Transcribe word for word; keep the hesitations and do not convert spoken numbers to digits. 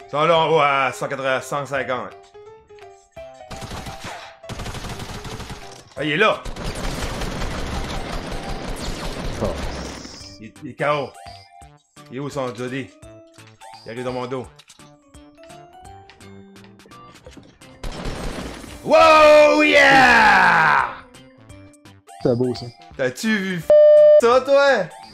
Ils sont là en haut à cent quatre-vingts, cent cinquante. Ah, il est là! Oh. Il est, il est K O. Il est où son Jody? Il arrive dans mon dos. Wow, yeah! C'est beau ça. T'as-tu vu ça, toi?